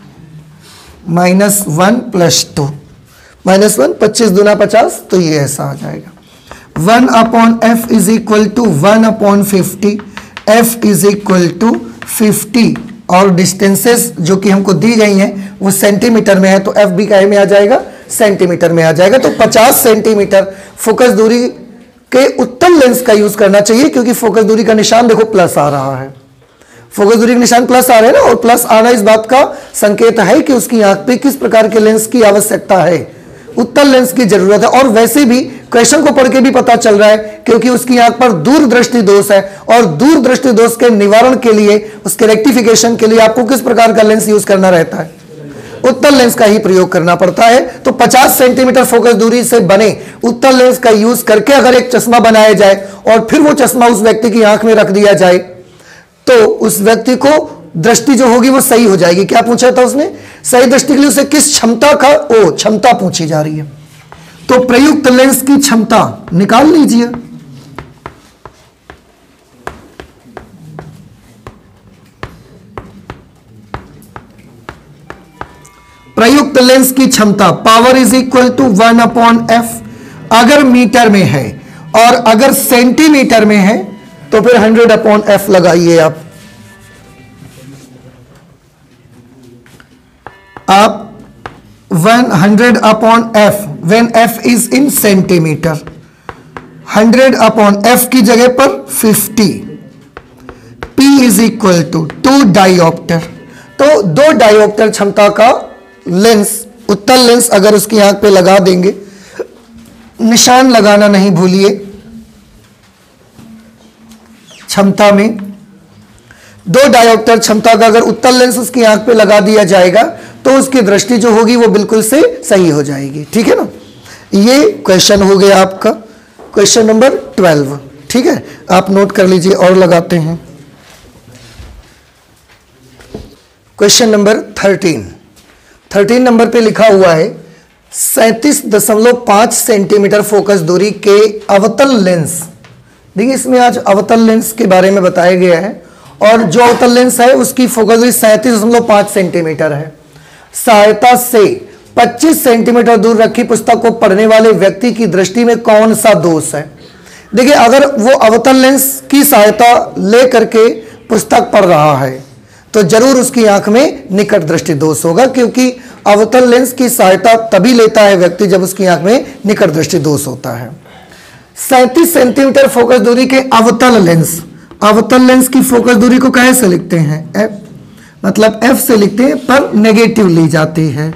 A: -1 + 2 -1 25 दूना 50, तो ये ऐसा आ जाएगा 1/f is equal to 1/50, f is equal to 50, और डिस्टेंसेस जो कि हमको दी गई हैं वो सेंटीमीटर में है, तो f भी काय में आ जाएगा, सेंटीमीटर में आ जाएगा। तो 50 सेंटीमीटर फोकस दूरी के उत्तम लेंस का यूज करना चाहिए, क्योंकि फोकस दूरी का निशान देखो प्लस आ रहा है, फोकस दूरी का निशान प्लस आ रहा है ना, और प्लस आना इस बात का संकेत है कि उसकी आंख पे किस प्रकार के लेंस की आवश्यकता है, उत्तल लेंस की जरूरत है। और वैसे भी क्वेश्चन को पढ़ के भी पता चल रहा है, क्योंकि उसकी आंख पर दूरदृष्टि दोष है, और दूरदृष्टि दोष के निवारण के लिए, उसके रेक्टिफिकेशन के लिए आपको किस प्रकार का लेंस यूज करना रहता है, उत्तल लेंस का ही प्रयोग करना पड़ता है। तो 50 सेंटीमीटर फोकस दूरी से बने उत्तल लेंस का यूज करके अगर एक चश्मा बनाया जाए और फिर वो चश्मा उस व्यक्ति की आंख में रख दिया जाए, तो उस व्यक्ति को दृष्टि जो होगी वो सही हो जाएगी। क्या पूछा था उसने, सही दृष्टि के लिए उसे किस क्षमता का, क्षमता पूछी जा रही है। तो प्रयुक्त लेंस की क्षमता निकाल लीजिए। प्रयुक्त लेंस की क्षमता power is equal to 1/f अगर मीटर में है, और अगर सेंटीमीटर में है तो फिर 100/f लगाइए आप 100/f when f is in centimetre, 100/f की जगह पर 50, p is equal to 2 dioptre. तो 2 डायोप्टर क्षमता का लेंस, उत्तल लेंस अगर उसकी आंख पे लगा देंगे, निशान लगाना नहीं भूलिए क्षमता में, 2 डायोप्टर क्षमता का अगर उत्तल लेंस उसकी आंख पे लगा दिया जाएगा तो उसकी दृष्टि जो होगी वो बिल्कुल से सही हो जाएगी, ठीक है ना। ये क्वेश्चन हो गया आपका क्वेश्चन नंबर 12, ठीक है, आप नोट कर लीजिए और लगाते हैं। क्वेश्चन नंबर 13 नंबर पे लिखा हुआ है 37.5 सेंटीमीटर फोकस दूरी के अवतल लेंस। देखिए इसमें आज अवतल लेंस के बारे में बताया गया है, और जो अवतल लेंस है उसकी फोकस दूरी 37.5 सेंटीमीटर है। सहायता से 25 सेंटीमीटर दूर रखी पुस्तक को पढ़ने वाले व्यक्ति की दृष्टि में कौन सा दोष है। देखिए अगर वो अवतल लेंस की सहायता ले करके पुस्तक पढ़ रहा है तो जरूर उसकी आंख में निकट दृष्टि दोष होगा, क्योंकि अवतल लेंस की सहायता तभी लेता है व्यक्ति जब उसकी आंख में निकट दृष्टि दोष होता है। 37 सेंटीमीटर फोकस दूरी के अवतल लेंस की फोकस दूरी को कैसे लिखते हैं? एफ, मतलब एफ से लिखते हैं पर नेगेटिव ली जाती है।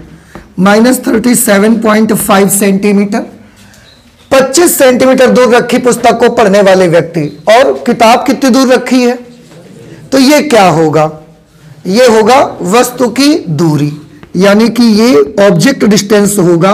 A: -37.5 सेंटीमीटर, 25 सेंटीमीटर दूर रखी पुस्तक को पढ़ने वाले व्यक्ति, और किताब कितनी दूर रखी है? तो ये क्या होगा? ये होगा वस्तु की दूरी, यानी कि ये ऑब्जेक्ट डिस्टेंस होगा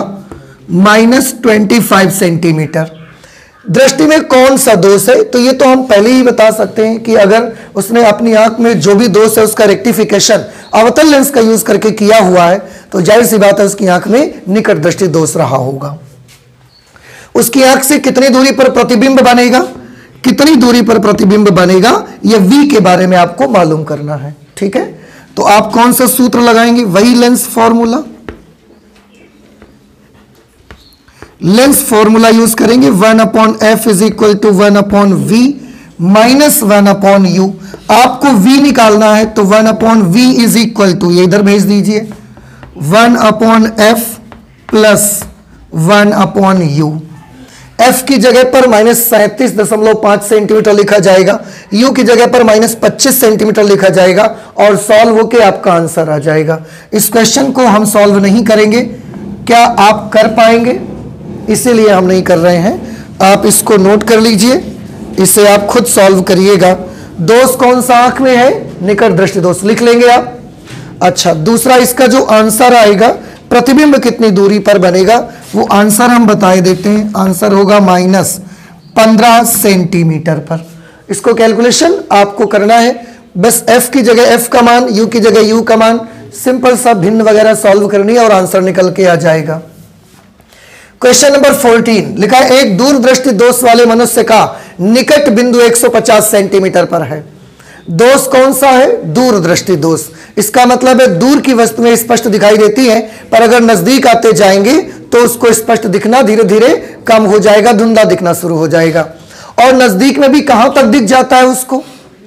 A: -25 सेंटीमीटर। दृष्टि में कौन सा दोष है? तो ये तो हम पहले ही बता सकते हैं कि अगर उसने अपनी आंख में जो भी दोष है उसका रेक्टिफिकेशन अवतल लेंस का यूज करके किया हुआ है, तो जाहिर सी बात है उसकी आंख में निकट दृष्टि दोष रहा होगा। उसकी आंख से कितनी दूरी पर प्रतिबिंब बनेगा? कितनी दूरी पर प्रतिबिंब बनेगा ये v के बारे में आपको मालूम करना है। ठीक है, तो आप कौन सा सूत्र लगाएंगे? वही लेंस फॉर्मूला यूज करेंगे। 1/f is equal to 1/v minus 1/u। आपको v निकालना है तो 1/v इज इक्वल टू, ये इधर भेज दीजिए, 1/f प्लस 1/u। f की जगह पर -37.5 सेंटीमीटर लिखा जाएगा, u की जगह पर -25 सेंटीमीटर लिखा जाएगा, और सॉल्व होके आपका आंसर आ जाएगा। इस क्वेश्चन को हम सॉल्व नहीं करेंगे, क्या आप कर पाएंगे? इसीलिए हम नहीं कर रहे हैं। आप इसको नोट कर लीजिए, इसे आप खुद सॉल्व करिएगा। दोष कौन सा आंख में है? निकट दृष्टि दोष लिख लेंगे आप। अच्छा, दूसरा इसका जो आंसर आएगा, प्रतिबिंब कितनी दूरी पर बनेगा, वो आंसर हम बता देते हैं। आंसर होगा -15 सेंटीमीटर पर। इसको कैलकुलेशन आपको करना है, बस f की जगह f का मान, u की जगह u का मान, सिंपल सा भिन्न वगैरह सॉल्व करनी है और आंसर निकल के आ जाएगा। क्वेश्चन नंबर 14 लिखा है, एक दूरदृष्टि दोष वाले मनुष्य का निकट बिंदु 150 सेंटीमीटर पर है। दोष कौन सा है? दूरदृष्टि दोष। इसका मतलब है दूर की वस्तुएं स्पष्ट दिखाई देती हैं, पर अगर नजदीक आते जाएंगे तो उसको स्पष्ट दिखना धीरे धीरे कम हो जाएगा, धुंधला दिखना शुरू हो जाएगा। और नजदीक में भी कहां तक दिख जाता है उसको?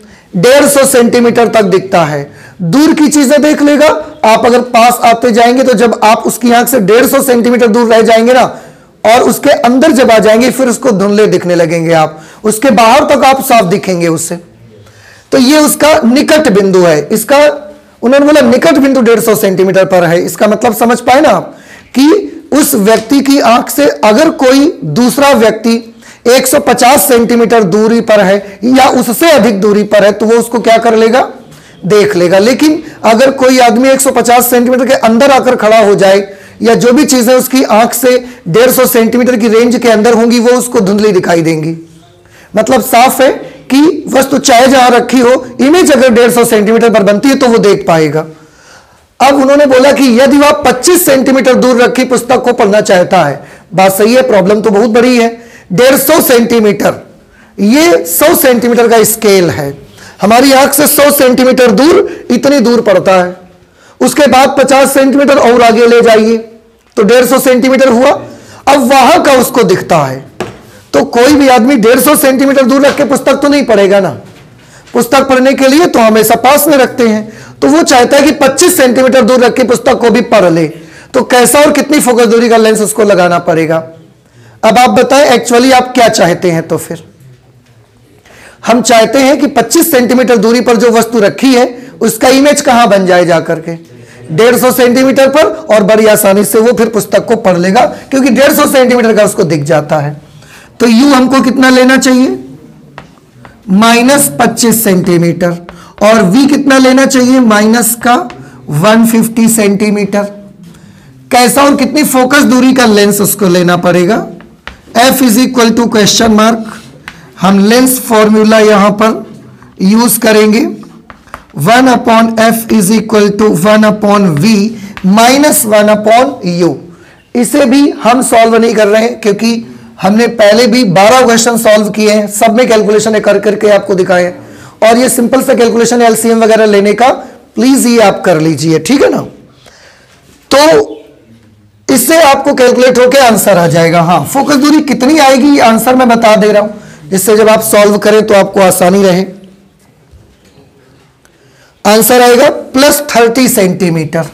A: 150 सेंटीमीटर तक दिखता है। दूर की चीजें देख लेगा, आप अगर पास आते जाएंगे तो जब आप उसकी आंख से 150 सेंटीमीटर दूर रह जाएंगे ना, और उसके अंदर जब आ जाएंगे फिर उसको धुंधले दिखने लगेंगे, आप उसके बाहर तक आप साफ दिखेंगे उससे। तो ये उसका निकट बिंदु है। इसका उन्होंने बोला निकट बिंदु 150 सेंटीमीटर पर है। इसका मतलब समझ पाए ना आप कि उस व्यक्ति की आंख से अगर कोई दूसरा व्यक्ति 150 सेंटीमीटर दूरी पर है या उससे अधिक दूरी पर है तो वो उसको क्या कर लेगा? देख लेगा। लेकिन अगर कोई आदमी 150 सेंटीमीटर के अंदर आकर खड़ा हो जाए या जो भी चीजें उसकी आंख से 150 सेंटीमीटर की रेंज के अंदर होंगी वो उसको धुंधली दिखाई देंगी। मतलब साफ है कि वस्तु चाहे जहां रखी हो, इमेज अगर 150 सेंटीमीटर पर बनती है तो वो देख पाएगा। अब उन्होंने बोला कि यदि वह 25 सेंटीमीटर दूर रखी पुस्तक को पढ़ना चाहता है, बात सही है, प्रॉब्लम तो बहुत बड़ी है। 150 सेंटीमीटर, ये 100 सेंटीमीटर का स्केल है। हमारी आंख से 100 सेंटीमीटर दूर इतनी दूर पड़ता है, उसके बाद 50 सेंटीमीटर और आगे ले जाइए तो 150 सेंटीमीटर हुआ। अब वहां का उसको दिखता है, तो कोई भी आदमी 150 सेंटीमीटर दूर रख के पुस्तक तो नहीं पढ़ेगा ना। पुस्तक पढ़ने के लिए तो हमेशा पास में रखते हैं, तो वो चाहता है कि 25 सेंटीमीटर दूर रख के पुस्तक को भी पढ़ ले। तो कैसा और कितनी फोकस दूरी का लेंस उसको लगाना पड़ेगा? अब आप बताएं एक्चुअली आप क्या चाहते हैं? तो फिर हम चाहते हैं कि 25 सेंटीमीटर दूरी पर जो वस्तु रखी है उसका इमेज कहां बन जाए जाकर के 150 सेंटीमीटर पर, और बड़ी आसानी से वो फिर पुस्तक को पढ़ लेगा क्योंकि 150 सेंटीमीटर का उसको दिख जाता है। तो यू हमको कितना लेना चाहिए? -25 सेंटीमीटर, और v कितना लेना चाहिए? -150 सेंटीमीटर। कैसा और कितनी फोकस दूरी का लेंस उसको लेना पड़ेगा? f is equal to question mark, हम लेंस फॉर्मूला यहां पर यूज करेंगे। 1/f is equal to 1/v minus 1/u। इसे भी हम सॉल्व नहीं कर रहे हैं क्योंकि हमने पहले भी 12 क्वेश्चन सॉल्व किए हैं, सब में कैलकुलेशन कर करके आपको दिखाए हैं, और ये सिंपल सा कैलकुलेशन एलसीएम वगैरह लेने का प्लीज ये आप कर लीजिए, ठीक है ना। तो इससे आपको कैलकुलेट होकर आंसर आ जाएगा। हाँ, फोकस दूरी कितनी आएगी आंसर मैं बता दे रहा हूं। जिससे जब आप सॉल्व करें तो आपको आसानी रहे। आंसर आएगा +30 सेंटीमीटर,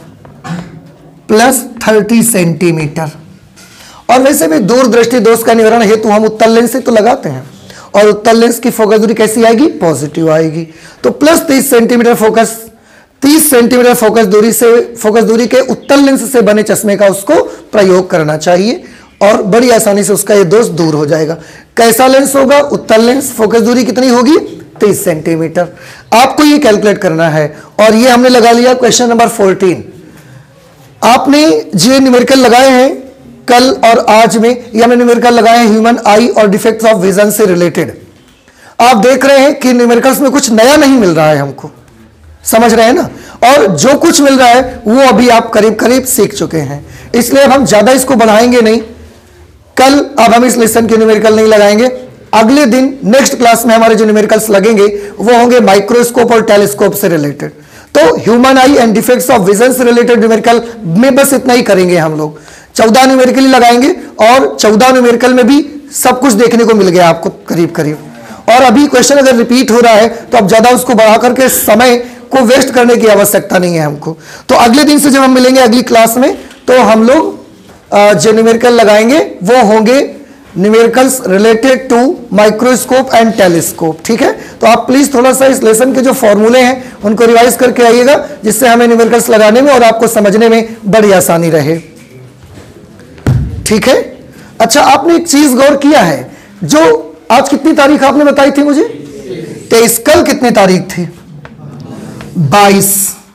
A: +30 सेंटीमीटर। और वैसे भी दूरदृष्टि दोष का निवारण हेतु हम उत्तल लेंस से तो लगाते हैं, और उत्तल लेंस की फोकस दूरी कैसी आएगी? पॉजिटिव आएगी। तो +30 सेंटीमीटर फोकस, 30 सेंटीमीटर फोकस दूरी के उत्तल लेंस से बने चश्मे का उसको प्रयोग करना चाहिए, और बड़ी आसानी से उसका ये दोष दूर हो जाएगा। कैसा लेंस होगा? उत्तल लेंस। फोकस दूरी कितनी होगी? 30 सेंटीमीटर। आपको ये कैलकुलेट करना है, और ये हमने लगा लिया क्वेश्चन नंबर 14। आपने जो न्यूमेरिकल लगाए हैं कल और आज में, ये हमने न्यूमेरिकल लगाए हैं ह्यूमन आई और डिफेक्ट्स ऑफ विजन से रिलेटेड। आप देख रहे हैं कि न्यूमेरिकल्स में कुछ नया नहीं मिल रहा है हमको, समझ रहे हैं ना? और जो कुछ मिल रहा है वो अभी आप करीब करीब सीख चुके हैं, इसलिए अब हम ज्यादा इसको बढ़ाएंगे नहीं। कल अब हम इस लेसन के न्यूमेरिकल नहीं लगाएंगे। अगले दिन नेक्स्ट क्लास में हमारे जो न्यूमेरिकल्स लगेंगे वो होंगे माइक्रोस्कोप और टेलीस्कोप से रिलेटेड। तो human eye and defects of vision से रिलेटेड न्यूमेरिकल में बस इतना ही करेंगे हम लोग। 14 न्यूमेरिकल ही लगाएंगे, और 14 न्यूमेरिकल में भी सब कुछ देखने को मिल गया आपको करीब करीब। और अभी क्वेश्चन अगर रिपीट हो रहा है तो अब ज्यादा उसको बढ़ा करके समय को वेस्ट करने की आवश्यकता नहीं है हमको। तो अगले दिन से जब हम मिलेंगे अगली क्लास में, तो हम लोग जो न्यूमेरिकल लगाएंगे वो होंगे numericals related to microscope and telescope. ठीक है, तो आप प्लीज थोड़ा सा इस लेसन के जो फॉर्मूले हैं उनको रिवाइज करके आइएगा, जिससे हमें न्यूमेरिकल्स लगाने में और आपको समझने में बड़ी आसानी रहे। ठीक है, अच्छा आपने एक चीज गौर किया है, जो आज कितनी तारीख आपने बताई थी मुझे? 23। कल कितनी तारीख थी? 22।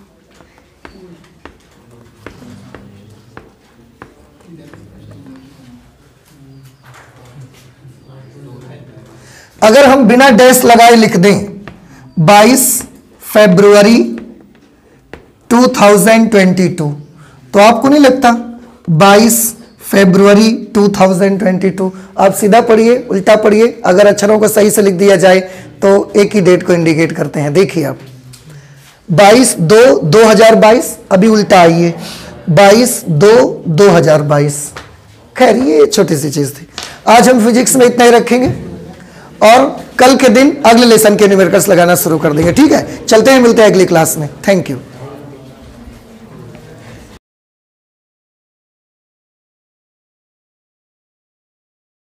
A: अगर हम बिना डैश लगाए लिख दें 22 फरवरी 2022, तो आपको नहीं लगता 22 फरवरी 2022? आप सीधा पढ़िए, उल्टा पढ़िए। अगर अक्षरों को सही से लिख दिया जाए तो एक ही डेट को इंडिकेट करते हैं। देखिए आप 22/2/2022, अभी उल्टा आइए 22/2/2022। खैर ये छोटी सी चीज थी। आज हम फिजिक्स में इतना ही रखेंगे, और कल के दिन अगले लेसन के न्यूमेरिकल्स लगाना शुरू कर देंगे। ठीक है, चलते हैं, मिलते हैं अगली क्लास में। Thank you.